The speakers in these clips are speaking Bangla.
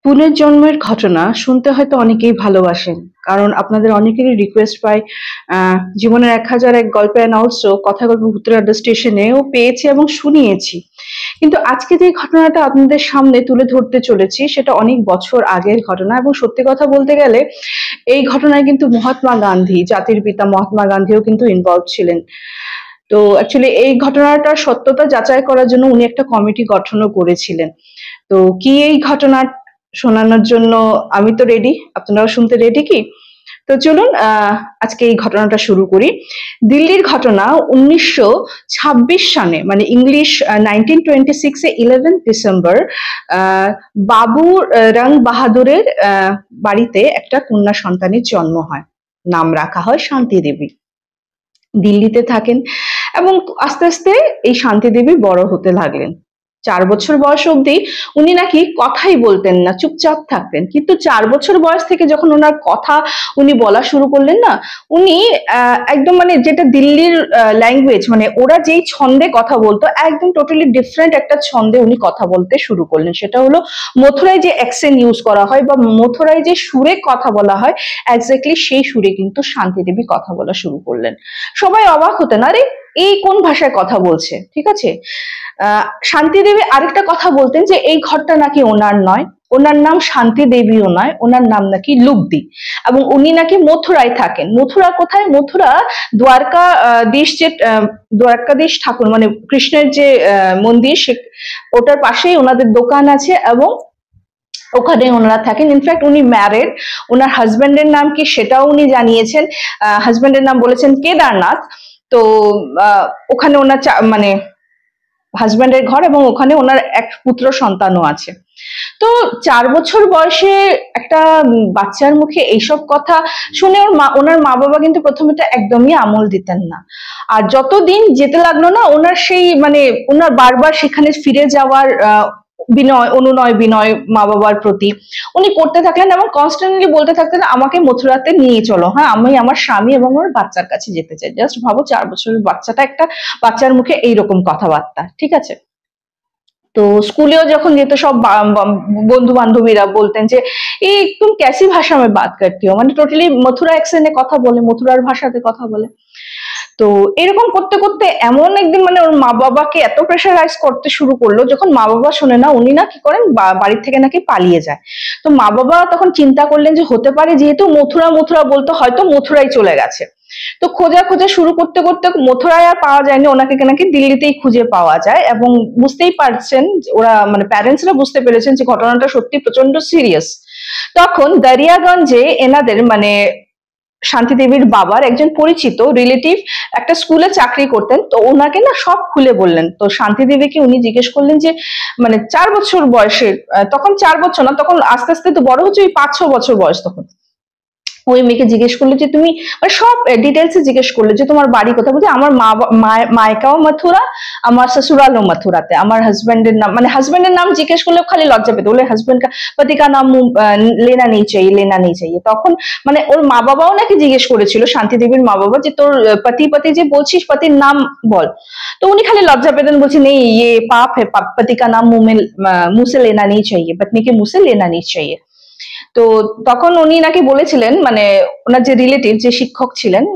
পুনর্জন্মের ঘটনা শুনতে হয়তো অনেকেই ভালোবাসেন, কারণ আপনাদের অনেকেরই রিকোয়েস্ট পাই। জীবনের 1001 গল্পে অ্যান্ড অলসো কথা গল্প ভূতের আড্ডা স্টেশনেও পেয়েছি এবং শুনিয়েছি। কিন্তু আজকে যে ঘটনাটা আপনাদের সামনে তুলে ধরতে চলেছি সেটা অনেক বছর আগের ঘটনা, এবং সত্যি কথা বলতে গেলে এই ঘটনায় কিন্তু মহাত্মা গান্ধী, জাতির পিতা মহাত্মা গান্ধীও কিন্তু ইনভলভ ছিলেন। তো অ্যাকচুয়ালি এই ঘটনাটার সত্যতা যাচাই করার জন্য উনি একটা কমিটি গঠনও করেছিলেন। তো কি এই ঘটনা শোনানোর জন্য আমি তো রেডি, আপনারাও শুনতে রেডি কি? তো চলুন আজকে এই ঘটনাটা শুরু করি। দিল্লির ঘটনা 1926 সালে, মানে ইংলিশ 1926 এ 11 ডিসেম্বর বাবু রং বাহাদুরের বাড়িতে একটা কন্যা সন্তানের জন্ম হয়। নাম রাখা হয় শান্তি দেবী। দিল্লিতে থাকেন এবং আস্তে আস্তে এই শান্তি দেবী বড় হতে লাগলেন। 4 বছর বয়স অবধি উনি নাকি কথাই বলতেন না, চুপচাপ থাকতেন। কিন্তু 4 বছর বয়স থেকে যখন ওনার কথা উনি বলা শুরু করলেন না, উনি একদম মানে যেটা দিল্লির ল্যাঙ্গুয়েজ, মানে ওরা যেই ছন্দে কথা বলতো একদম টোটালি ডিফারেন্ট একটা ছন্দে উনি কথা বলতে শুরু করলেন। সেটা হলো মথুরায় যে অ্যাকসেন্ট ইউজ করা হয় বা মথুরায় যে সুরে কথা বলা হয়, এক্স্যাক্টলি সেই সুরে কিন্তু শান্তি দেবী কথা বলা শুরু করলেন। সবাই অবাক হতেন, আরে এই কোন ভাষায় কথা বলছে, ঠিক আছে। শান্তি দেবী আরেকটা কথা বলতেন যে এই ঘরটা নাকি ওনার নয়, ওনার নাম শান্তি দেবীও নয়, ওনার নাম নাকি লুগদি, এবং উনি নাকি মথুরায় থাকেন। মথুরা কোথায়? মথুরা দ্বারকা দেশ, যে দ্বারকাধীশ ঠাকুর মানে কৃষ্ণের যে মন্দির, সে ওটার পাশেই ওনাদের দোকান আছে এবং ওখানে ওনারা থাকেন। ইনফ্যাক্ট উনি ম্যারেড, ওনার হাজবেন্ডের নাম কি সেটাও উনি জানিয়েছেন। হাজবেন্ডের নাম বলেছেন কেদারনাথ। তো ওখানে ওনার মানে হাজবেন্ডের ঘর এবং ওখানে ওনার এক পুত্র সন্তানও আছে। তো 4 বছর বয়সে একটা বাচ্চার মুখে এইসব কথা শুনে ওনার মা বাবা কিন্তু প্রথমে তো একদমই আমল দিতেন না। আর যতদিন যেতে লাগলো না, ওনার সেই মানে ওনার বারবার সেখানে ফিরে যাওয়ার বিনয় অনুনয় বিনয় মা বাবার প্রতি উনি করতে থাকলেন এবং কনস্ট্যান্টলি বলতে থাকতেন আমাকে মথুরাতে নিয়ে চলো, হ্যাঁ আমি আমার স্বামী এবং আমার বাচ্চার কাছে যেতে চাই। জাস্ট ভাবো, 4 বছরের বাচ্চাটা, একটা বাচ্চার মুখে এইরকম কথাবার্তা, ঠিক আছে। তো স্কুলেও যখন যেত সব বন্ধু বান্ধবীরা বলতেন যে এই তুম ক্যাসি ভাষা में बात करती हो, মানে টোটালি মথুরা অ্যাকসেন্টে কথা বলে, মথুরার ভাষাতে কথা বলে। তো এরকম করতে করতে এমন একদিন মানে ওর মা বাবাকে এত প্রেশারাইজ করতে শুরু করলো, যখন মা বাবা শোনে না, উনি না কি করেন বাড়ির থেকে নাকি পালিয়ে যায়। তো মা বাবা তখন চিন্তা করলেন যে হতে পারে যেহেতু মথুরা মথুরা বলতো, হয়তো মথুরাই চলে গেছে। তো খোঁজা খোঁজা শুরু করতে করতে মথুরায় আর পাওয়া যায়নি, ওনাকে নাকি দিল্লিতেই খুঁজে পাওয়া যায়। এবং বুঝতেই পারছেন ওরা মানে প্যারেন্টসরা বুঝতে পেরেছেন যে ঘটনাটা সত্যি প্রচন্ড সিরিয়াস। তখন দারিয়াগঞ্জে এনাদের মানে শান্তি দেবীর বাবার একজন পরিচিত রিলেটিভ একটা স্কুলে চাকরি করতেন, তো ওনাকে না সব খুলে বললেন। তো শান্তি দেবীকে উনি জিজ্ঞেস করলেন যে মানে 4 বছর বয়সের, তখন 4 বছর না, তখন আস্তে আস্তে তো বড় হচ্ছে, ওই 5-6 বছর বয়স তখন। ওই মেয়েকে জিজ্ঞেস করলো যে তুমি মানে সব ডিটেলসে জিজ্ঞেস করলো যে তোমার বাড়ি কোথায়। বলছে আমার মায়কাও মথুরা, আমার শ্বশুরালও মথুরাতে। আমার হাজবেন্ডের নাম, মানে হাজবেন্ডের নাম জিজ্ঞেস করলে খালি লজ্জা পেত, বলে হাজবেন্ড কা পতি কা নাম লেনা নেই চাইয়ে, লেনা নেই চাইয়ে। তখন মানে ওর মা বাবাও নাকি জিজ্ঞেস করেছিল শান্তি দেবীর মা বাবা যে তোর পতি পতি যে বলছিস, পতির নাম বল। তো উনি খালি লজ্জা পেতেন, বলছে নেই ইয়ে পাপ হে, পতি কা নাম মুঁহ সে লেনা নেই চাইয়ে, পত্নী কে মুঁহ সে লেনা নেই চাইয়ে। তো তখন উনি নাকি বলেছিলেন, মানে ওনার যে রিলেটিভ, যে শিক্ষক ছিলেন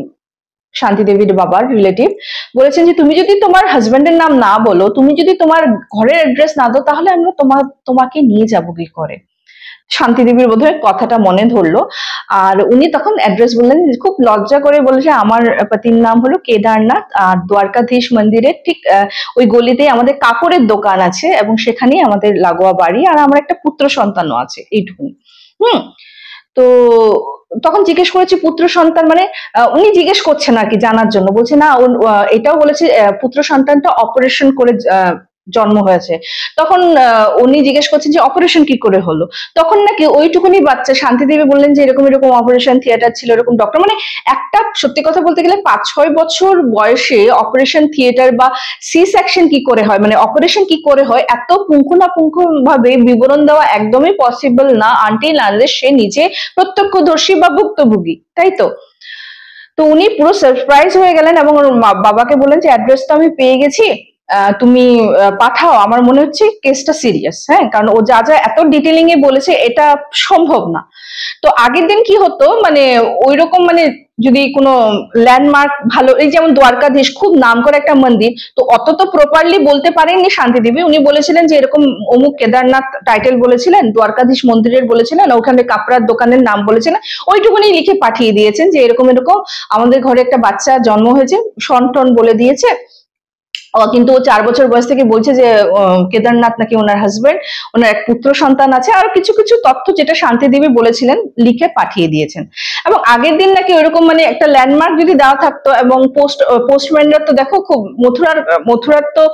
শান্তি দেবীর বাবার রিলেটিভ, বলেছেন যে তুমি যদি তোমার হাজবেন্ডের নাম না বলো, তুমি যদি তোমার ঘরের অ্যাড্রেস না দাও, তাহলে আমরা তোমাকে নিয়ে যাবো কি করে। শান্তি দেবীর বোধহয় কথাটা মনে ধরলো, আর উনি তখন অ্যাড্রেস বললেন। খুব লজ্জা করে বলেছে আমার পতির নাম হলো কেদারনাথ, আর দ্বারকাধীশ মন্দিরের ঠিক ওই গলিতেই আমাদের কাপড়ের দোকান আছে এবং সেখানেই আমাদের লাগোয়া বাড়ি, আর আমার একটা পুত্র সন্তানও আছে, এইটুকুনি। হুম। তো তখন জিজ্ঞেস করেছি পুত্র সন্তান মানে, উনি জিজ্ঞেস করছেন আর কি জানার জন্য, বলছে না এটাও বলেছে পুত্র সন্তানটা অপারেশন করে জন্ম হয়েছে। তখন উনি জিজ্ঞেস করছেন যে অপারেশন কি করে হলো। তখন নাকি ওইটুকুনি বাচ্চা শান্তি দেবী বললেন যে এরকম এরকম অপারেশন থিয়েটার ছিল, এরকম ডক্টর, মানে একটা সত্যি কথা বলতে গেলে 5-6 বছর বয়সে অপারেশন থিয়েটার বা সি সেকশন কি করে হয়, মানে অপারেশন কি করে হয়, এত পুঙ্খানুপুঙ্খ ভাবে বিবরণ দেওয়া একদমই পসিবল না আনটিল আনলেস সে নিজে প্রত্যক্ষদর্শী বা ভুক্তভোগী, তাই তো। তো উনি পুরো সারপ্রাইজ হয়ে গেলেন এবং ওর বাবাকে বললেন যে অ্যাড্রেস তো আমি পেয়ে গেছি, তুমি পাঠাও, আমার মনে হচ্ছে কেসটা সিরিয়াস। হ্যাঁ, কারণ ও যা যা এত ডিটেলিং এ বলেছে এটা সম্ভব না। তো আগের দিন কি হতো, মানে ওইরকম মানে যদি কোনো ল্যান্ডমার্ক ভালো, এই যেমন দ্বারকাধীশ খুব নাম করা একটা মন্দির, তো অত তো প্রপারলি বলতে পারেননি শান্তি দেবী। উনি বলেছিলেন যে এরকম অমুক কেদারনাথ টাইটেল বলেছিলেন, দ্বারকাধীশ মন্দিরের বলেছিলেন, ওখানে কাপড়ার দোকানের নাম বলেছিলেন, ওইটুকুনি লিখে পাঠিয়ে দিয়েছেন যে এরকম এরকম আমাদের ঘরে একটা বাচ্চা জন্ম হয়েছে, সন টন বলে দিয়েছে। কিন্তু ও 4 বছর বয়স থেকে বলছে যে কেদারনাথ নাকি ওনার হাজবেন্ড, ওনার এক পুত্র সন্তান আছে, আর কিছু কিছু তথ্য যেটা শান্তি দেবী বলেছিলেন লিখে পাঠিয়ে দিয়েছেন। এবং আগের দিন নাকি ওইরকম মানে একটা ল্যান্ডমার্ক যদি দেওয়া থাকতো, এবং পোস্টম্যানরা তো দেখো খুব মথুরার তো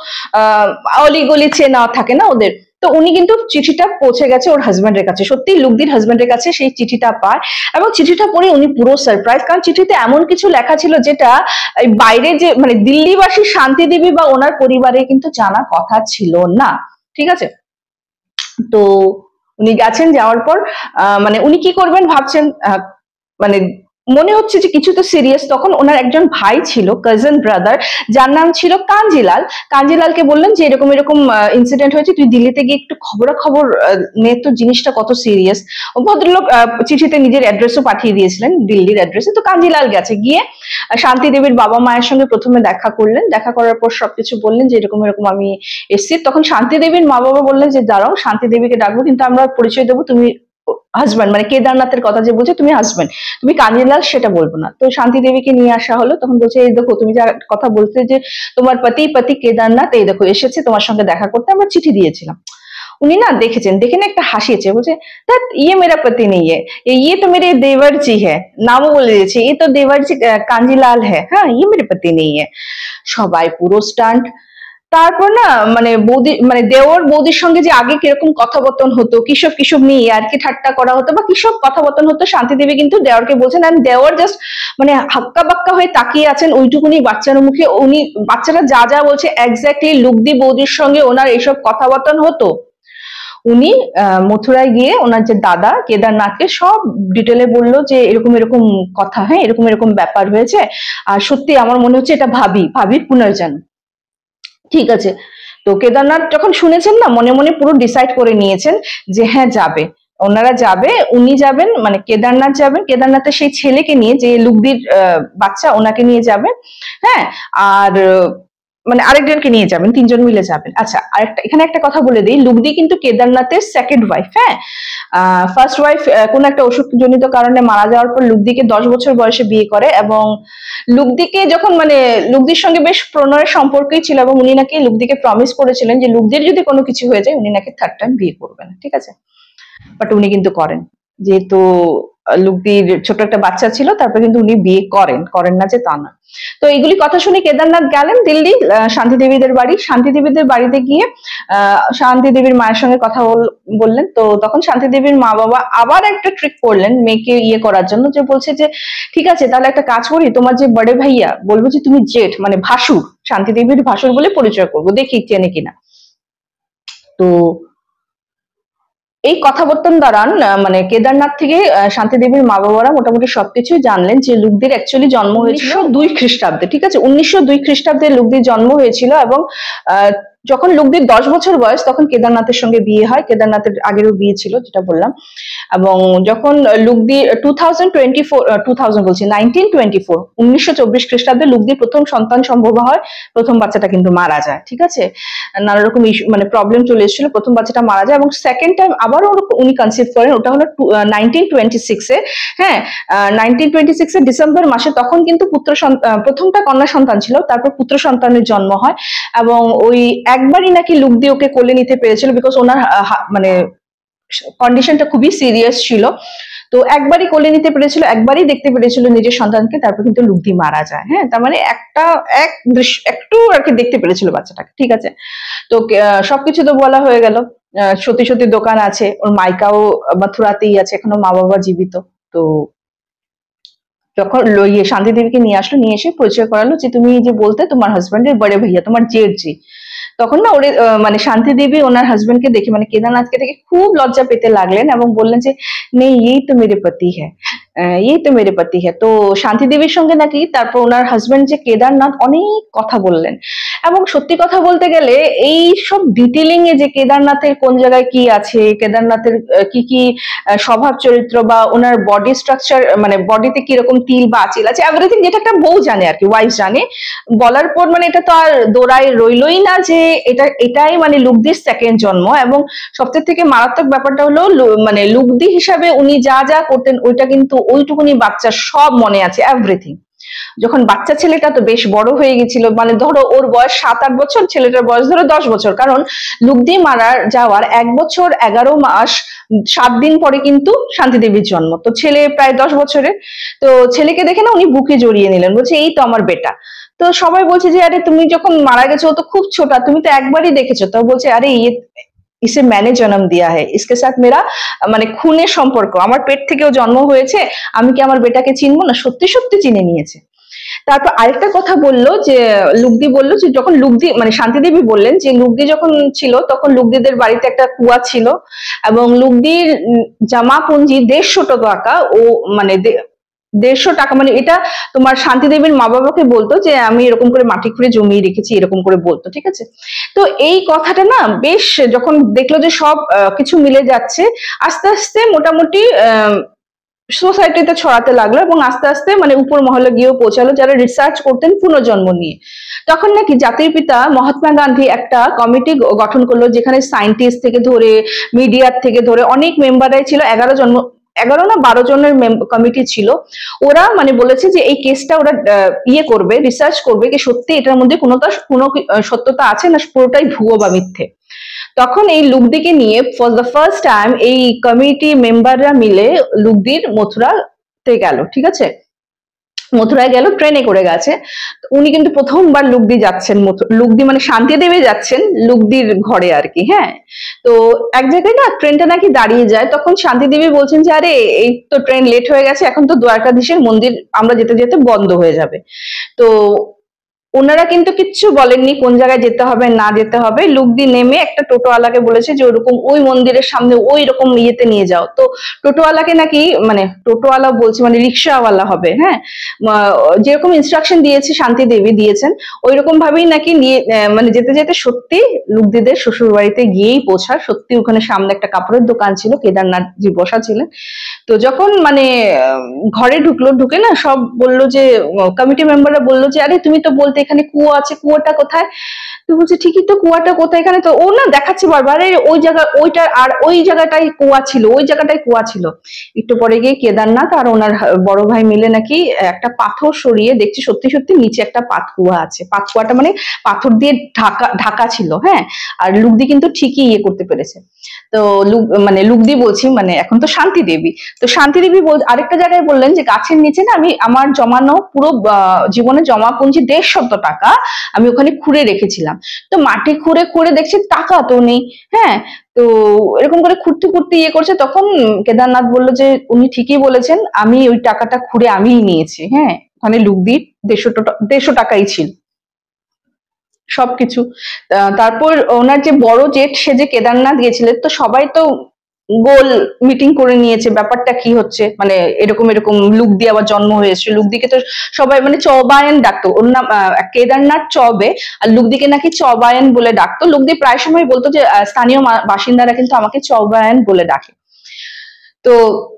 অলিগলি চেনা থাকে না ওদের, তো উনি কিন্তু চিঠিটা পৌঁছে গেছে ওর হাজবেন্ডের কাছে, সত্যি লুকদির হাজবেন্ডের কাছে সেই চিঠিটা পায়। এবং চিঠিটা পড়ে উনি পুরো সারপ্রাইজ, কারণ চিঠিতে এমন কিছু লেখা ছিল যেটা বাইরে যে মানে দিল্লিবাসী শান্তি দেবী বা ওনার পরিবারে কিন্তু জানা কথা ছিল না। ঠিক আছে, তো উনি গেছেন, যাওয়ার পর মানে উনি কি করবেন ভাবছেন, মানে মনে হচ্ছে যে কিছু তো সিরিয়াস। তখন ওনার একজন ভাই ছিল, কাজিন ব্রাদার, যার নাম ছিল কাঞ্জিলাল। কাঞ্জিলালকে বললেন যে এরকম এরকম ইনসিডেন্ট হয়েছে, তুই দিল্লিতে গিয়ে একটু খবরাখবর নে তো, জিনিসটা কত সিরিয়াস। ভদ্রলোক চিঠিতে নিজের অ্যাড্রেসও পাঠিয়ে দিয়েছিলেন, দিল্লির অ্যাড্রেসে। তো কাঞ্জিলাল গেছে, গিয়ে শান্তি দেবীর বাবা মায়ের সঙ্গে প্রথমে দেখা করলেন, দেখা করার পর সবকিছু বললেন যে এরকম এরকম আমি এসছি। তখন শান্তি দেবীর মা বাবা বললেন যে দাঁড়াও, শান্তি দেবীকে ডাকবো, কিন্তু আমরা পরিচয় দেবো তুমি হাজব্যান্ড, মানে কেদারনাথের কথা যে বলছে তুমি হাজব্যান্ড, তুমি কাঞ্জিলাল সেটা বলবো না। তো শান্তি দেবীকে নিয়ে আসা হলো, তখন বলছে এই দেখো তুমি যা কথা বলতে যে তোমার পতি কেদারনাথ এই দেখো এসেছে তোমার সঙ্গে দেখা করতে, আমরা চিঠি দিয়েছিলাম। উনি না দেখেছেন, দেখে না একটা হাসিয়েছে, বলছে ধ্যাৎ ইয়ে মেরা পতি নেই ये तो मेरे देवर जी है, নামও বলে দিয়েছে, ये तो देवर जी কাঞ্জিলাল है, হ্যাঁ ये मेरे पति नहीं है। সবাই পুরো স্টান্ট। তারপর না মানে বৌদি মানে দেওর বৌদির সঙ্গে যে আগে কিরকম কথাবার্তন হতো, কিসব কিসব নিয়ে আর কি ঠাট্টা করা হতো বা কিসব কথাবার্তন হতো, শান্তি দেবী কিন্তু দেওরকে বলছেন, আর দেওর জাস্ট মানে হাক্কা বাক্কা হয়ে তাকিয়ে আছেন ওইটুকুনি বাচ্চার মুখে। উনি বাচ্চারা যা যা বলছে এক্স্যাক্টলি লুকদি বৌদির সঙ্গে ওনার এইসব কথাবার্তন হতো। উনি মথুরায় গিয়ে ওনার যে দাদা কেদারনাথকে সব ডিটেলে বললো যে এরকম এরকম কথা, হ্যাঁ এরকম এরকম ব্যাপার হয়েছে, আর সত্যি আমার মনে হচ্ছে এটা ভাবির পুনর্জন্ম। ঠিক আছে, তো কেদারনাথ যখন শুনেছেন না, মনে মনে পুরো ডিসাইড করে নিয়েছেন যে হ্যাঁ যাবে, ওনারা যাবে, উনি যাবেন, মানে কেদারনাথ যাবেন, কেদারনাথের সেই ছেলেকে নিয়ে যে লুকদির বাচ্চা ওনাকে নিয়ে যাবেন। হ্যাঁ, আর মানে আরেকজনকে নিয়ে যাবেন, 3জন মিলে যাবেন। আচ্ছা, আরেকটা এখানে একটা কথা বলে দিই, লুকদি কিন্তু কেদারনাথের সেকেন্ড ওয়াইফ। হ্যাঁ, ফার্স্ট ওয়াইফ কোন একটা অসুখজনিত কারণে মারা যাওয়ার পর লুকদিকে 10 বছর বয়সে বিয়ে করে, এবং লুকদিকে যখন মানে লুকদির সঙ্গে বেশ প্রণয়ের সম্পর্কই ছিল, এবং উনি নাকি লুকদিকে প্রমিস করেছিলেন যে লুকদির যদি কোনো কিছু হয়ে যায় উনি নাকি থার্ড টাইম বিয়ে করবেন। ঠিক আছে, বাট উনি কিন্তু করেন, যেহেতু লুকদির ছোট একটা বাচ্চা ছিল, তারপর কিন্তু উনি বিয়ে করেন না যে তা না। তো এইগুলি কথা শুনে কেদারনাথ গেলেন দিল্লি শান্তি দেবীদের বাড়ি। শান্তি দেবীদের বাড়িতে গিয়ে শান্তি দেবীর মায়ের সঙ্গে কথা বললেন। তো তখন শান্তি দেবীর মা বাবা আবার একটা ট্রিক করলেন মেয়েকে ইয়ে করার জন্য, যে বলছে যে ঠিক আছে তাহলে একটা কাজ করি, তোমার যে বড় ভাইয়া বলবো যে তুমি জেঠ মানে ভাসুর, শান্তি দেবীর ভাসুর বলে পরিচয় করবো, দেখি চেনে কিনা। তো এই কথাবর্তন দ্বারান মানে কেদারনাথ থেকে শান্তি দেবীর মা বাবারা মোটামুটি সবকিছু জানলেন যে লুকদির অ্যাকচুয়ালি জন্ম হয়েছিল 1902 খ্রিস্টাব্দে। ঠিক আছে, 1902 খ্রিস্টাব্দে লুকদির জন্ম হয়েছিল, এবং যখন লুকদির 10 বছর বয়স তখন কেদারনাথের সঙ্গে বিয়ে হয়। কেদারনাথের আগেরও বিয়ে ছিল যেটা বললাম। এবং যখন লুকদি 2024 বলছি 1924 খ্রিস্টাব্দে লুকদির প্রথম সন্তান সম্ভব হয়, প্রথম বাচ্চাটা কিন্তু মারা যায়। ঠিক আছে, নানা রকম মানে প্রবলেম চলে এসেছিল, প্রথম বাচ্চাটা মারা যায়, এবং সেকেন্ড টাইম আবারও উনি কনসিভ করেন, ওটা হলো 1926-এ। হ্যাঁ, 1926-এর ডিসেম্বর মাসে, তখন কিন্তু প্রথমটা কন্যা সন্তান ছিল, তারপর পুত্র সন্তানের জন্ম হয়। এবং ওই একবারই নাকি লুকদি ওকে কোলে নিতে পেরেছিল, বিকজ ওনার মানে কন্ডিশনটা খুবই সিরিয়াস ছিল। তো একবারই কোলে নিতে পেরেছিল, একবারই দেখতে পেরেছিল নিজের সন্তানকে, তারপর কিন্তু লুকদি মারা যায়। হ্যাঁ, তার মানে একটু আর কি দেখতে পেরেছিল বাচ্চাটাকে। ঠিক আছে, তো সবকিছু তো বলা হয়ে গেল। সত্যি সত্যি দোকান আছে, ওর মাইকাও মথুরাতেই আছে, এখনো মা বাবা জীবিত। তো যখন শান্তি দেবীকে নিয়ে আসলো, নিয়ে এসে পরিচয় করালো যে তুমি যে বলতে তোমার হাজবেন্ডের বড় ভাইয়া, তোমার জেঠ জি। তখন না ওরে মানে শান্তি দেবী ওনার হাজবেন্ডকে দেখে মানে কেদারনাথকে দেখে খুব লজ্জা পেতে লাগলেন, এবং বললেন যে নেই এই তো মেরে পতি হ্যাঁ, এই তো মেরে পাতি হ্যাঁ। তো শান্তি দেবীর সঙ্গে নাকি তারপর ওনার হাজবেন্ড যে কেদারনাথ অনেক কথা বললেন, এবং সত্যি কথা বলতে গেলে এই সব ডিটেলিং এ যে কেদারনাথের কোন জায়গায় কি আছে, কেদারনাথের কি কি স্বভাব চরিত্র বা ওনার বডি স্ট্রাকচার, মানে বডিতে কিরকম তিল বা আঁচিল আছে, এভরিথিং যেটা একটা বউ জানে আর কি, ওয়াইফ জানে, বলার পর মানে এটা তো আর দোড়ায় রইলই না যে এটাই মানে লুকদির সেকেন্ড জন্ম। এবং সবচেয়ে থেকে মারাত্মক ব্যাপারটা হলো মানে লুকদি হিসাবে উনি যা যা করতেন ওইটা কিন্তু ওইটুকুনি বাচ্চার সব মনে আছে, এভরিথিং। যখন বাচ্চা ছেলেটা তো বেশ বড় হয়ে গেছিল, মানে ধরো ওর বয়স 7-8 বছর, ছেলেটার বয়স ধরো 10 বছর, কারণ লুকদি মারা যাওয়ার 1 বছর 11 মাস 7 দিন পরে কিন্তু শান্তি দেবীর জন্ম, তো ছেলে প্রায় 10 বছরের। তো ছেলেকে দেখে না উনি বুকে জড়িয়ে নিলেন, বলছে এই তো আমার বেটা। তো সবাই বলছে যে আরে তুমি যখন মারা গেছো ও তো খুব ছোট, তুমি তো একবারই দেখেছো। তো বলছে আরে ইসে मैंने जन्म दिया है, इसके साथ मेरा মানে খুনের সম্পর্ক, আমার পেট থেকেও জন্ম হয়েছে, আমি কি আমার বেটাকে চিনবো না? সত্যি সত্যি চিনে নিয়েছে। তারপর আরেকটা কথা বললো যে লুগদি বললো যে যখন লুগদি মানে শান্তি দেবী বললেন যে লুগদি যখন ছিল তখন লুগদিদের বাড়িতে একটা কুয়া ছিল, এবং লুগদির জামা পুঁজি 150 টাকা, ও মানে 150 টাকা, মানে এটা তোমার শান্তি দেবীর মা বাবাকে বলতো যে আমি এরকম করে মাটি খুঁড়ে জমিয়ে রেখেছি, এরকম করে বলতো, ঠিক আছে। তো এই কথাটা না বেশ যখন দেখলো যে সব কিছু মিলে যাচ্ছে, আস্তে আস্তে মোটামুটি সোসাইটিতে ছড়াতে লাগলো, এবং আস্তে আস্তে মানে উপর মহলে গিয়েও পৌঁছালো যারা রিসার্চ করতেন পুনর্জন্ম নিয়ে। তখন নাকি জাতির পিতা মহাত্মা গান্ধী একটা কমিটি গঠন করলো, যেখানে সায়েন্টিস্ট থেকে ধরে মিডিয়ার থেকে ধরে অনেক মেম্বাররাই ছিল, 11 না 12 জনের কমিটি ছিল। ওরা মানে বলেছে যে এই কেসটা ওরা ইয়ে করবে, রিসার্চ করবে কি সত্যি এটার মধ্যে কোনো সত্যতা আছে না পুরোটাই ভুয়ো বা মিথ্যে। তখন এই লুগদিকে নিয়ে ফর দ্য ফার্স্ট টাইম এই কমিটি মেম্বাররা মিলে লুগদির মথুরাতে গেল, ঠিক আছে। মথুরায় গেল, ট্রেনে করে গেছে। উনি কিন্তু প্রথমবার লুগদি যাচ্ছেন, লুগদি মানে শান্তি দেবে যাচ্ছেন লুগদির ঘরে আর কি, হ্যাঁ। তো এক জায়গায় না ট্রেনটা নাকি দাঁড়িয়ে যায়, তখন শান্তি দেবী বলছেন যে আরে এই তো ট্রেন লেট হয়ে গেছে, এখন তো দ্বারকাধীশের মন্দির আমরা যেতে যেতে বন্ধ হয়ে যাবে। তো ওনারা কিন্তু কিচ্ছু বলেননি কোন জায়গায় যেতে হবে না যেতে হবে, লুগদি নেমে একটা টোটোওয়ালাকে বলেছে যে ওরকম ওই মন্দিরের সামনে ওই রকম ইয়েতে নিয়ে যাও। তো টোটোওয়ালাকে নাকি, মানে টোটোওয়ালা বলছি মানে রিক্সাওয়ালা হবে, হ্যাঁ, যেরকম ইনস্ট্রাকশন দিয়েছে শান্তি দেবী দিয়েছেন ওই রকম ভাবেই নাকি নিয়ে মানে যেতে যেতে সত্যি লুগদিদের শ্বশুর বাড়িতে গিয়েই পৌঁছার। সত্যি ওখানে সামনে একটা কাপড়ের দোকান ছিল, কেদারনাথ জি বসা ছিলেন। তো যখন মানে ঘরে ঢুকলো, ঢুকে না সব বললো যে কমিটি মেম্বাররা বললো যে আরে তুমি তো বলতে এখানে কুয়ো আছে, কুয়োটা কোথায়? তো বলছে ঠিকই তো, কুয়াটা কোথায় এখানে? তো ও না দেখাচ্ছে বারবার ওই জায়গা ওইটা, আর ওই জায়গাটাই কুয়া ছিল, ওই জায়গাটাই কুয়া ছিল। একটু পরে গিয়ে কেদারনাথ আর ওনার বড় ভাই মিলে নাকি একটা পাথর সরিয়ে দেখছি সত্যি সত্যি নিচে একটা পাতকুয়া আছে। পাতকুয়াটা মানে পাথর দিয়ে ঢাকা ঢাকা ছিল, হ্যাঁ। আর লুগদি কিন্তু ঠিকই ইয়ে করতে পেরেছে। তো মানে লুগদি বলছি, মানে এখন তো শান্তি দেবী। তো শান্তি দেবী আরেকটা জায়গায় বললেন যে গাছের নিচে না আমি আমার জমানো পুরো জীবনে জমা পুঁজি 150 টাকা আমি ওখানে খুঁড়ে রেখেছিলাম। তো মাটি খুঁড়ে খুঁড়ে দেখছি টাকা তো নেই, হ্যাঁ। তো এরকম করে খুঁড়তে খুঁড়তে ইয়ে করছে, তখন কেদারনাথ বললো যে উনি ঠিকই বলেছেন, আমি ওই টাকাটা খুঁড়ে আমিই নিয়েছি, হ্যাঁ। ওখানে লুগদির 150 টাকাই ছিল সবকিছু। তারপর ওনার যে বড় জেঠ সে যে কেদারনাথ গেছিলেন, তো সবাই তো গোল মিটিং করে নিয়েছে ব্যাপারটা কি হচ্ছে, মানে এরকম এরকম লুগদি আবার জন্ম হয়েছে। লুগদিকে তো সবাই মানে চবায়ন ডাকতো, ওর নাম কেদারনাথ চবে, আর লুগদিকে নাকি চবায়ন বলে ডাকতো। লুগদি প্রায় সময় বলতো যে স্থানীয় বাসিন্দারা কিন্তু আমাকে চবায়ন বলে ডাকে। তো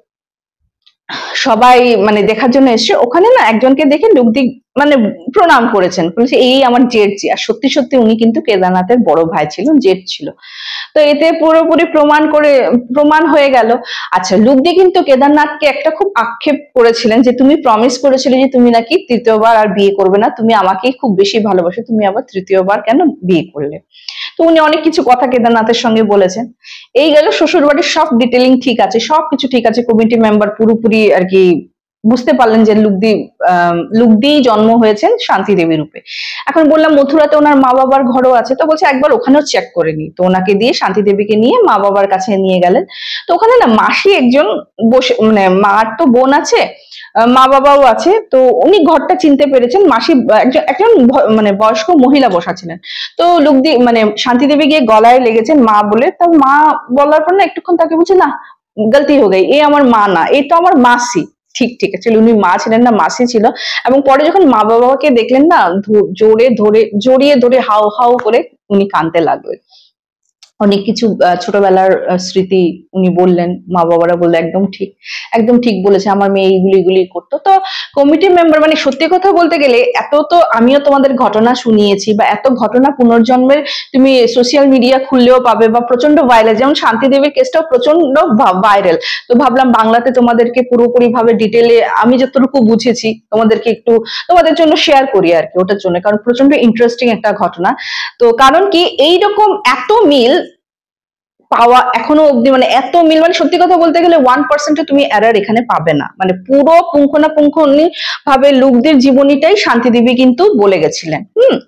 সবাই মানে দেখার জন্য এসছে, ওখানে না একজনকে দেখে লুগদি মানে প্রণাম করেছেন, বলেছে এই আমার জেঠ জি। আর সত্যি সত্যি উনি কিন্তু কেদারনাথের বড় ভাই ছিল, জেঠ ছিল। তো এতে পুরোপুরি প্রমাণ হয়ে গেল। আচ্ছা, লুগদি কিন্তু কেদারনাথকে একটা খুব আক্ষেপ করেছিলেন যে তুমি প্রমিস করেছিলে যে তুমি নাকি তৃতীয়বার আর বিয়ে করবে না, তুমি আমাকেই খুব বেশি ভালোবাসো, তুমি আবার তৃতীয়বার কেন বিয়ে করলে? তো উনি অনেক কিছু কথা কেদারনাথের সঙ্গে বলেছেন। এই গেল শ্বশুর বাড়ির সব ডিটেলিং ঠিক আছে, সবকিছু ঠিক আছে, কমিটি মেম্বার পুরোপুরি আর কি বুঝতে পারলেন যে লুগদি জন্ম হয়েছেন শান্তি দেবী রূপে। এখন বললাম মথুরাতে ওনার মা বাবার ঘরও আছে, তো বলছে একবার ওখানেও চেক করে নি। তো ওনাকে দিয়ে শান্তি দেবীকে নিয়ে মা বাবার কাছে নিয়ে গেলেন। তো ওখানে না মাসি একজন বসে, মানে মার তো বোন আছে, মা বাবাও আছে, তো উনি ঘরটা চিনতে পেরেছেন। মাসি একজন একজন মানে বয়স্ক মহিলা বসা ছিলেন। তো লুগদি মানে শান্তি দেবী গিয়ে গলায় লেগেছেন মা বলে, তো মা বলার পর না একটুক্ষণ তাকে বলছে না গলতি হয়ে গই, এ আমার মা না, এ তো আমার মাসি। ঠিক ঠিক অ্যাকচুয়ালি উনি মা ছিলেন না, মাসি ছিল। এবং পরে যখন মা বাবাকে দেখলেন না, জোরে ধরে জড়িয়ে ধরে হাউ হাউ করে উনি কাঁদতে লাগলেন। অনেক কিছু ছোটবেলার স্মৃতি উনি বললেন, মা বাবারা বললো একদম ঠিক, একদম ঠিক বলেছে, আমার মেয়ে এইগুলি এগুলি করতো। তো কমিটি মেম্বার মানে সত্যি কথা বলতে গেলে এত তো আমিও তোমাদের ঘটনা শুনিয়েছি, বা এত ঘটনা পুনর্জন্মের তুমি সোশ্যাল মিডিয়া খুললেও পাবে, বা প্রচন্ড ভাইরাল, যেমন শান্তি দেবীর কেসটাও প্রচন্ড ভাইরাল। তো ভাবলাম বাংলাতে তোমাদেরকে পুরোপুরি ভাবে ডিটেলে আমি যতটুকু বুঝেছি তোমাদেরকে একটু তোমাদের জন্য শেয়ার করি আর কি, ওটার জন্য, কারণ প্রচন্ড ইন্টারেস্টিং একটা ঘটনা। তো কারণ কি এইরকম এত মিল পাওয়া এখনো অব্দি, মানে এত মিল, মানে সত্যি কথা বলতে গেলে 1% তুমি এরার এখানে পাবে না, মানে পুরো পুঙ্খানুপুঙ্খনি ভাবে লুকদের জীবনীটাই শান্তি দেবী কিন্তু বলে গেছিলেন।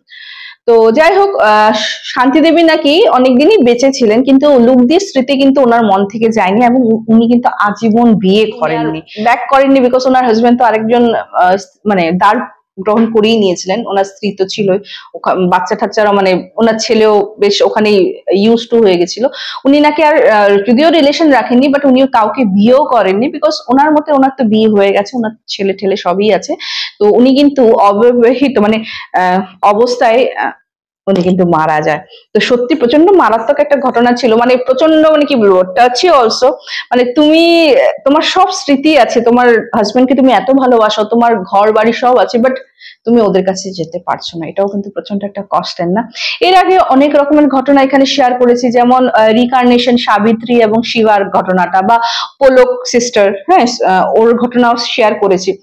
তো যাই হোক, শান্তি দেবী নাকি অনেকদিনই বেঁচে ছিলেন, কিন্তু লুকদির স্মৃতি কিন্তু ওনার মন থেকে যায়নি, এবং উনি কিন্তু আজীবন বিয়ে করেননি, ব্যাক করেননি, বিকজ ওনার হাজবেন্ড তো আরেকজন মানে দাঁড় গ্রহণ করেই নিয়েছিলেন, ওনার স্ত্রী তো ছিলই, বাচ্চা ঠাচ্চারা মানে ওনার ছেলেও বেশ ওখানেই ইউজ টু হয়ে গেছিল। উনি নাকি আর যদিও রিলেশন রাখেননি, বাট উনিও কাউকে বিয়েও করেননি, বিকজ ওনার মতে ওনার তো বিয়ে হয়ে গেছে, ওনার ছেলে ঠেলে সবই আছে। তো উনি কিন্তু অবিবাহিত মানে অবস্থায় উনি কিন্তু মারা যায়। তো সত্যি প্রচন্ড মারাত্মক একটা ঘটনা ছিল, মানে প্রচন্ড মানে কি বলবো, টাচি অলসো। মানে তুমি তোমার সব স্মৃতি আছে, তোমার হাজবেন্ডকে তুমি এত ভালোবাসো, তোমার ঘর বাড়ি সব আছে, বাট তুমি ওদের কাছে যেতে পারছো না, এটাও কিন্তু প্রচন্ড একটা কষ্টের না। এর আগে অনেক রকমের ঘটনা এখানে শেয়ার করেছি, যেমন রিকার্নেশন সাবিত্রী এবং শিবার ঘটনাটা, বা পোলক সিস্টার, হ্যাঁ, ওর ঘটনাও শেয়ার করেছি।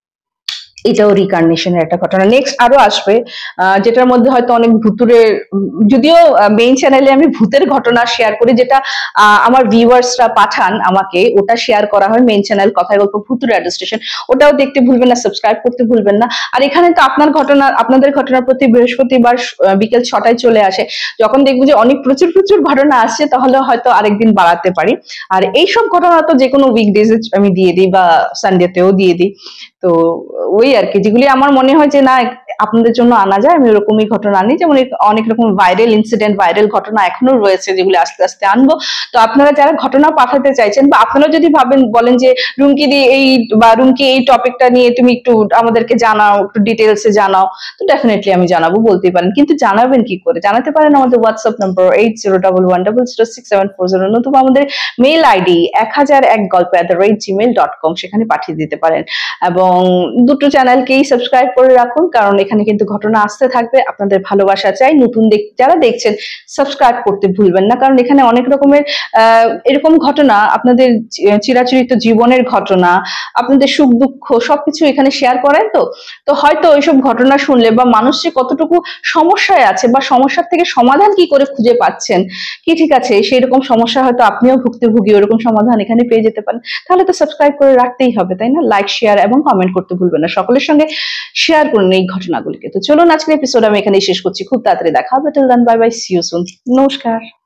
এটাও রিকার্নেশনের একটা ঘটনা। নেক্সট আরো আসবে, যেটার মধ্যে হয়তো অনেক ভুতুরের, যদিও মেইন চ্যানেলে আমি ভূতের ঘটনা শেয়ার করি, যেটা আমার ভিউয়ার্সরা পাঠান আমাকে, ওটা শেয়ার করা হয় মেইন চ্যানেল কথায় গল্প ভুতুর অ্যাডাপ্টেশন। ওটাও দেখতে ভুলবেন না, সাবস্ক্রাইব করতে ভুলবেন না। আর এখানে তো আপনাদের ঘটনা প্রতি বৃহস্পতিবার বিকেল 6টায় চলে আসে। যখন দেখবো যে অনেক প্রচুর প্রচুর ঘটনা আসছে, তাহলে হয়তো আরেকদিন বাড়াতে পারি। আর এইসব ঘটনা তো যে কোনো উইকডেজে আমি দিয়ে দিই, বা সানডেতেও দিয়ে দিই। তো ওই আর কি, যেগুলি আমার মনে হয় যে না আপনাদের জন্য আনা যায়, আমি ওরকমই ঘটনা আনি। যেমন অনেক রকম ভাইরাল ইনসিডেন্ট, ভাইরাল ঘটনা এখনো রয়েছে, যেগুলি আস্তে আস্তে আনবো। তো আপনারা যারা ঘটনা পাঠাতে চাইছেন, বা আপনারা যদি বলেন যে রুমকি দি এই, বা রুমকি এই টপিকটা নিয়ে তুমি একটু আমাদেরকে জানাও, একটু ডিটেলসে জানাও, তো ডেফিনেটলি আমি জানাবো, বলতেই পারেন। কিন্তু জানাবেন কি করে? জানাতে পারেন আমাদের হোয়াটসঅ্যাপ নম্বর 8011000670, নতুবা আমাদের মেইল আইডি 1001golpe@gmail.com, সেখানে পাঠিয়ে দিতে পারেন। এবং দুটো চ্যানেলকেই সাবস্ক্রাইব করে রাখুন, কারণ এখানে কিন্তু ঘটনা আসতে থাকবে। আপনাদের ভালোবাসা চাই। নতুন যারা দেখছেন সাবস্ক্রাইব করতে ভুলবেন না, কারণ এখানে অনেক রকমের এরকম ঘটনা, আপনাদের চিরাচরিত জীবনের ঘটনা, আপনাদের সুখ দুঃখ সবকিছু এখানে শেয়ার করেন। তো হয়তো ওইসব ঘটনা শুনলে, বা মানুষ যে কতটুকু সমস্যায় আছে, বা সমস্যার থেকে সমাধান কি করে খুঁজে পাচ্ছেন, কি ঠিক আছে সেই রকম সমস্যা হয়তো আপনিও ভুক্তভোগী, ওরকম সমাধান এখানে পেয়ে যেতে পারেন। তাহলে তো সাবস্ক্রাইব করে রাখতেই হবে, তাই না? লাইক, শেয়ার এবং কমেন্ট করতে ভুলবেন না। সকলের সঙ্গে শেয়ার করুন এই ঘটনাগুলিকে। তো চলুন আজকের এপিসোড আমি এখানেই শেষ করছি। খুব তাড়াতাড়ি দেখা হবে। Till then, bye bye, see you soon. নমস্কার।